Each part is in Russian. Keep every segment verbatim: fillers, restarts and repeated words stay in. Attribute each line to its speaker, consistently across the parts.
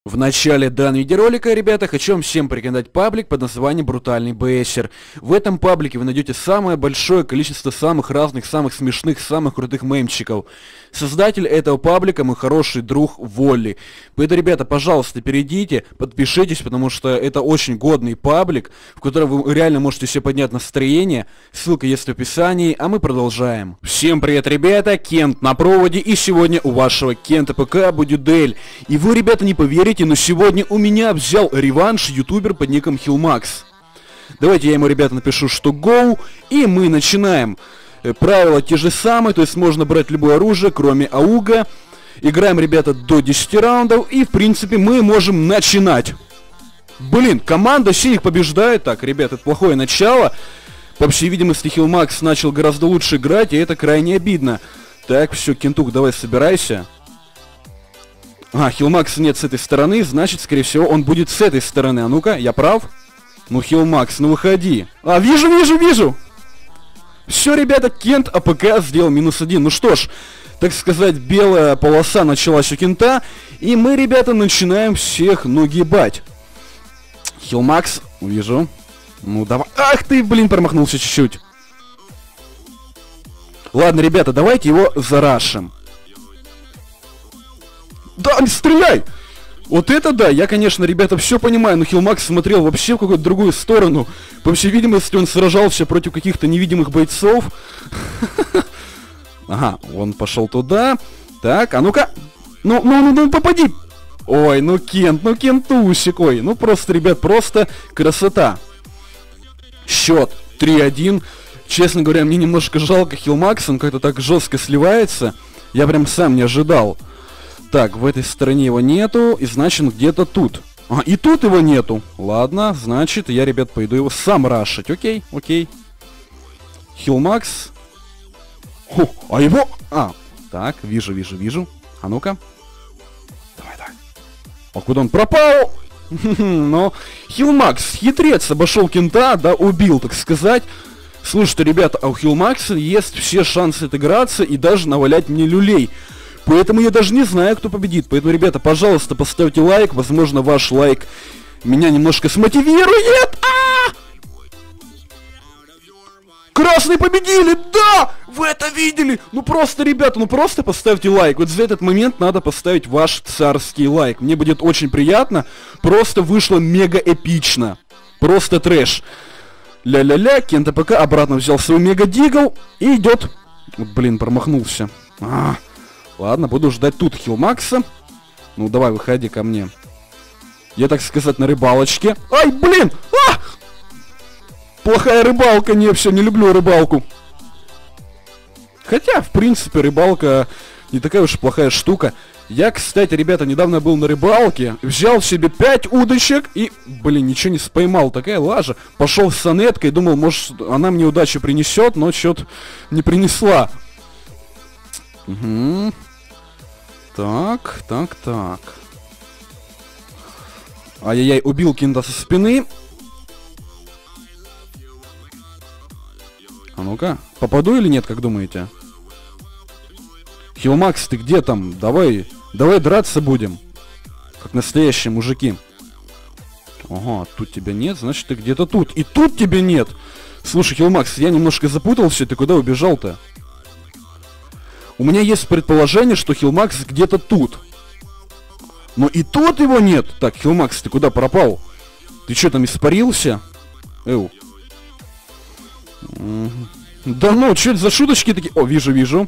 Speaker 1: В начале данного видеоролика, ребята, хочу вам всем порекомендовать паблик под названием Брутальный БСер. В этом паблике вы найдете самое большое количество самых разных, самых смешных, самых крутых мемчиков. Создатель этого паблика мой хороший друг Волли. Поэтому, ребята, пожалуйста, перейдите, подпишитесь, потому что это очень годный паблик, в котором вы реально можете себе поднять настроение. Ссылка есть в описании, а мы продолжаем. Всем привет, ребята, Кент на проводе, и сегодня у вашего Кента ПК будет дуэль. И вы, ребята, не поверите, но сегодня у меня взял реванш ютубер под ником Хилмакс. Давайте я ему, ребята, напишу, что go, и мы начинаем. Правила те же самые, то есть можно брать любое оружие, кроме ауга. Играем, ребята, до десяти раундов, и, в принципе, мы можем начинать. Блин, команда синих побеждает. Так, ребята, это плохое начало. По всей видимости, Хилмакс начал гораздо лучше играть, и это крайне обидно. Так, все, Кентук, давай собирайся. А, Хилмакса нет с этой стороны, значит, скорее всего, он будет с этой стороны. А ну-ка, я прав? Ну, Хилмакс, ну выходи. А, вижу, вижу, вижу! Все, ребята, Кент АПК сделал минус один. Ну что ж, так сказать, белая полоса началась у Кента, и мы, ребята, начинаем всех нагибать. Хилмакс, вижу. Ну, давай. Ах ты, блин, промахнулся чуть-чуть. Ладно, ребята, давайте его зарашим. Да, не стреляй! Вот это да, я, конечно, ребята, все понимаю, но Хилмакс смотрел вообще в какую-то другую сторону. По всей видимости, он сражался против каких-то невидимых бойцов. Ага, он пошел туда. Так, а ну-ка. Ну, ну, ну, ну, попади. Ой, ну, Кент, ну, Кентусик, ой. Ну, просто, ребят, просто красота. Счет три один. Честно говоря, мне немножко жалко Хилмакса, он как-то так жестко сливается. Я прям сам не ожидал. Так, в этой стороне его нету, и значит он где-то тут. А, и тут его нету. Ладно, значит, я, ребят, пойду его сам рашить. Окей, окей. Хилмакс. Ху, а его... А, так, вижу, вижу, вижу. А ну-ка. Давай, давай. А куда он пропал? Но Хилмакс, хитрец, обошел Кента, да, убил, так сказать. Слушайте, ребята, а у Хилмакса есть все шансы отыграться и даже навалять мне люлей. Поэтому я даже не знаю, кто победит. Поэтому, ребята, пожалуйста, поставьте лайк. Возможно, ваш лайк меня немножко смотивирует. А-а-а! Красные победили! Да! Вы это видели? Ну просто, ребята, ну просто поставьте лайк. Вот за этот момент надо поставить ваш царский лайк. Мне будет очень приятно. Просто вышло мега эпично. Просто трэш. Ля-ля-ля, Кент АПК обратно взял свой мега дигл и идет. Вот, блин, промахнулся. А-а-а. Ладно, буду ждать тут Хилмакса. Ну, давай, выходи ко мне. Я, так сказать, на рыбалочке. Ай, блин! А! Плохая рыбалка, не, все, не люблю рыбалку. Хотя, в принципе, рыбалка не такая уж плохая штука. Я, кстати, ребята, недавно был на рыбалке, взял себе пять удочек и, блин, ничего не споймал. Такая лажа. Пошел с сонеткой, думал, может, она мне удачу принесет, но что-то не принесла. Угу. Так, так, так. Ай-яй-яй, убил Кента со спины. А ну-ка, попаду или нет, как думаете? Хилмакс, ты где там? Давай, давай драться будем. Как настоящие мужики. Ага, тут тебя нет, значит ты где-то тут. И тут тебя нет. Слушай, Хилмакс, я немножко запутался, ты куда убежал-то? У меня есть предположение, что Хилмакс где-то тут. Но и тут его нет. Так, Хилмакс, ты куда пропал? Ты что, там испарился? Эу. Да ну, что это за шуточки такие? О, вижу, вижу.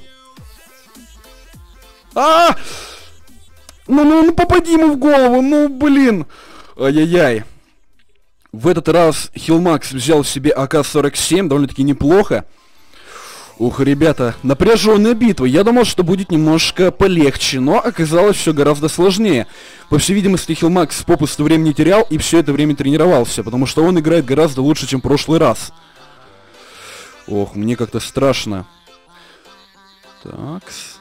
Speaker 1: А, -а, а! Ну, ну, ну, попади ему в голову, ну, блин. Ай-яй-яй. В этот раз Хилмакс взял себе А К сорок семь, довольно-таки неплохо. Ух, ребята, напряженная битва. Я думал, что будет немножко полегче, но оказалось все гораздо сложнее. По всей видимости, Хилмакс попусту времени не терял и все это время тренировался, потому что он играет гораздо лучше, чем в прошлый раз. Ох, мне как-то страшно. Такс.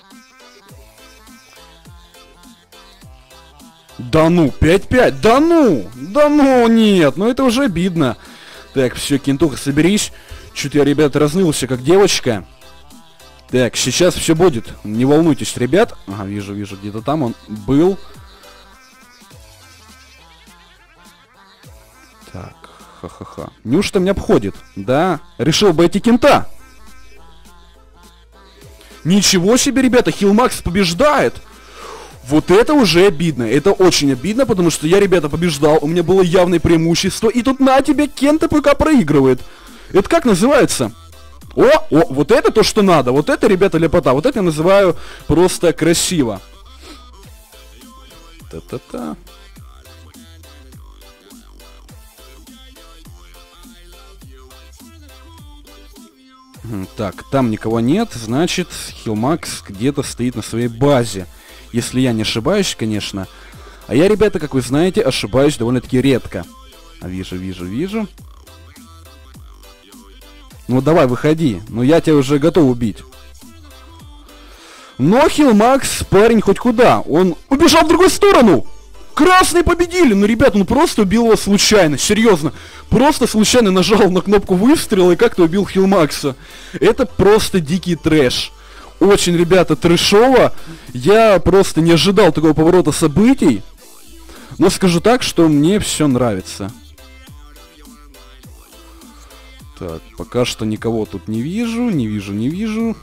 Speaker 1: Да ну, пять пять, да ну, да ну, нет, ну это уже обидно. Так, все, Кентуха, соберись. Чуть я, ребят, разнылся, как девочка. Так, сейчас все будет. Не волнуйтесь, ребят. Ага, вижу, вижу, где-то там он был. Так, ха-ха-ха. Неужто меня обходит? Да? Решил обойти кента. Ничего себе, ребята, Хилмакс побеждает. Вот это уже обидно. Это очень обидно, потому что я, ребята, побеждал. У меня было явное преимущество. И тут на тебе Кент ТПК проигрывает. Это как называется? О, о, вот это то, что надо. Вот это, ребята, лепота. Вот это я называю просто красиво. Та-та-та. Так, там никого нет, значит, Хилмакс где-то стоит на своей базе. Если я не ошибаюсь, конечно. А я, ребята, как вы знаете, ошибаюсь довольно-таки редко. А вижу, вижу, вижу. Ну давай, выходи. Ну я тебя уже готов убить. Но Хилмакс, парень, хоть куда. Он убежал в другую сторону. Красные победили! Ну, ребята, он просто убил его случайно, серьезно. Просто случайно нажал на кнопку выстрела и как-то убил Хилмакса. Это просто дикий трэш. Очень, ребята, трэшово. Я просто не ожидал такого поворота событий. Но скажу так, что мне все нравится. Так, пока что никого тут не вижу, не вижу, не вижу.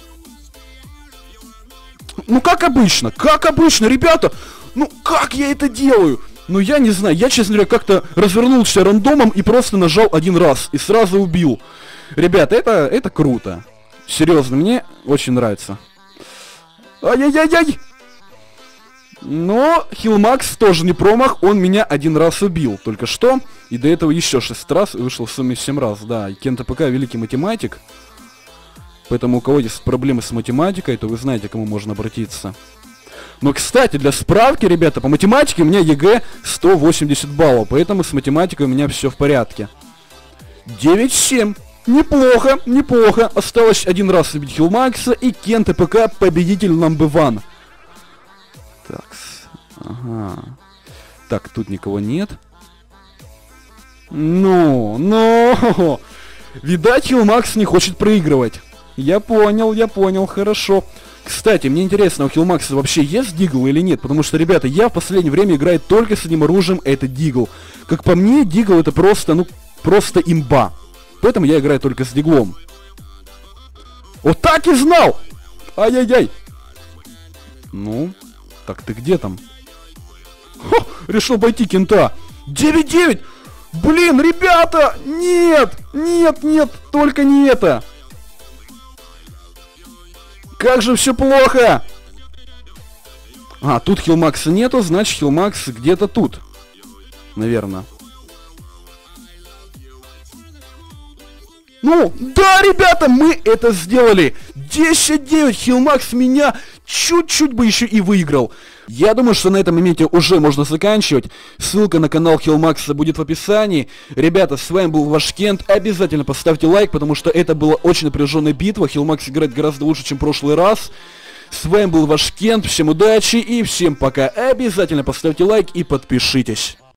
Speaker 1: Ну, как обычно, как обычно, ребята! Ну, как я это делаю? Ну, я не знаю, я, честно говоря, как-то развернулся рандомом и просто нажал один раз и сразу убил. Ребята, это, это круто. Серьезно, мне очень нравится. Ай-яй-яй-яй! Но Хилмакс тоже не промах, он меня один раз убил только что. И до этого еще шесть раз, и вышел в сумме семь раз, да. И Кент ТПК великий математик. Поэтому у кого есть проблемы с математикой, то вы знаете, к кому можно обратиться. Но, кстати, для справки, ребята, по математике у меня ЕГЭ сто восемьдесят баллов, поэтому с математикой у меня все в порядке. девять семь. Неплохо, неплохо. Осталось один раз убить Хилмакса, и Кент ТПК победитель номер один. Так, ага. Так, тут никого нет. Ну, ну. Видать, Хилмакс не хочет проигрывать. Я понял, я понял, хорошо. Кстати, мне интересно, у Хилмакса вообще есть дигл или нет? Потому что, ребята, я в последнее время играю только с одним оружием, это дигл. Как по мне, дигл это просто, ну, просто имба. Поэтому я играю только с диглом. Вот так и знал! Ай-яй-яй! Ну, так ты где там? Хо, решил обойти кента. девять девять! Блин, ребята! Нет! Нет, нет, только не это! Как же все плохо! А, тут Хилмакса нету, значит Хилмакс где-то тут. Наверное. Ну, да, ребята, мы это сделали! десять девять, Хилмакс меня чуть-чуть бы еще и выиграл. Я думаю, что на этом моменте уже можно заканчивать. Ссылка на канал Хилмакса будет в описании. Ребята, с вами был ваш Кент. Обязательно поставьте лайк, потому что это была очень напряженная битва. Хилмакс играет гораздо лучше, чем в прошлый раз. С вами был ваш Кент. Всем удачи и всем пока. Обязательно поставьте лайк и подпишитесь.